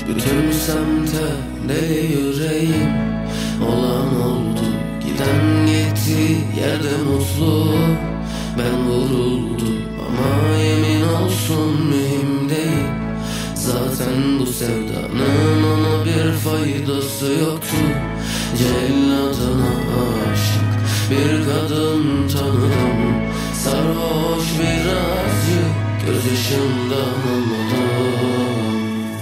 bütün semte de yüreğim. Olan oldu, giden gitti, yerde mutlu. Ben vuruldum ama yemin olsun mühim değil. Zaten bu sevdanın ona bir faydası yoktu. Celladına aşık bir kadın tanıdım. Sarhoş birazcık gözyaşımdan anladım.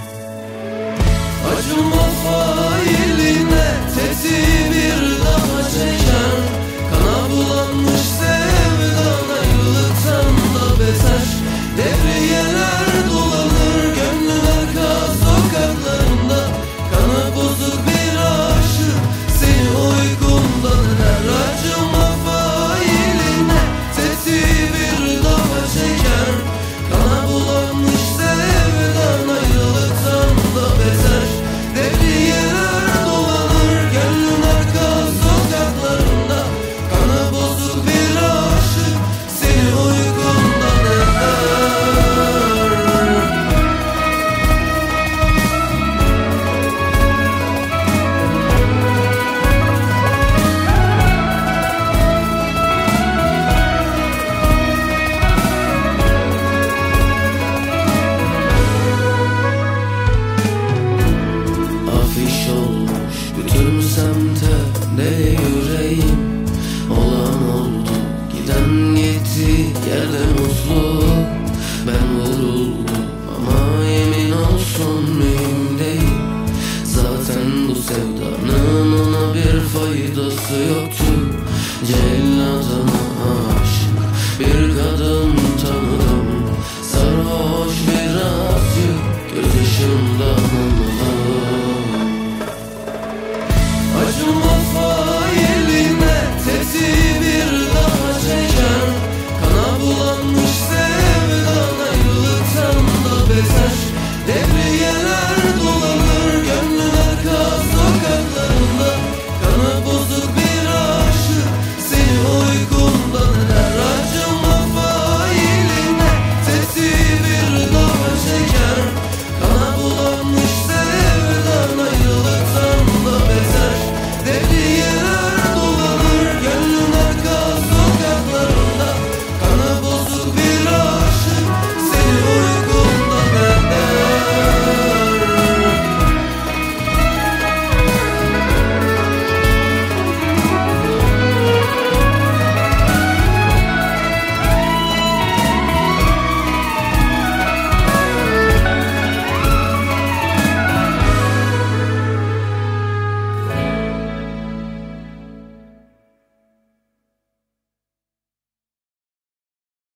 Acıma failine tetiği bir daha çeker. Kana bulanmış sevdan ayrılıktan da beter. Devriyeler dolanır gönlün arka sokaklarında. Kanı bozuk bir aşık seni uykundan eder. Acıma failine tetiği bir daha çeker. Kana bulanmış sevdan ayrılıktan da beter. Devriyeler dolanır gönlün arka sokaklarında. Kanı bozuk bir aşık seni uykundan eder. Afiş olmuş bütün semte de yüreğim. Olan oldu, giden gitti, yerde mutlu. Ben vuruldum ama yemin olsun mühim değil. Zaten bu sevdanın ona bir faydası yoktu. Celladına